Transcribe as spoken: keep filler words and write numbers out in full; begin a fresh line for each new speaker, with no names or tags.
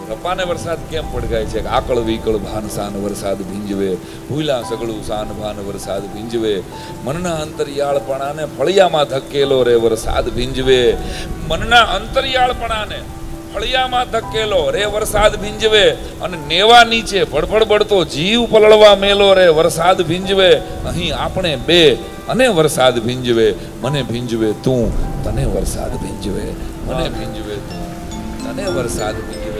રપાને વરસાદ કેમ પડગાય છે? આકળ વિકળ ભાન સાન વરસાદ ભીંજવે, ભૂલા સગળું સાન ભાન વરસાદ ભીંજવે, મનના અંતરિયાળપણાને ફળિયામાં ધકેલો રે વરસાદ ભીંજવે, મનના અંતરિયાળપણાને ફળિયામાં ધકેલો રે વરસાદ ભીંજવે, અને નેવા નીચે ભડભડ બળતો જીવ પલળવા મેલો રે વરસાદ ભીંજવે. અહીં આપણે બે અને વરસાદ ભીંજવે, મને ભીંજવે તું, તને વરસાદ ભીંજવે, મને ભીંજવે તું, તને વરસાદ ભીંજવે.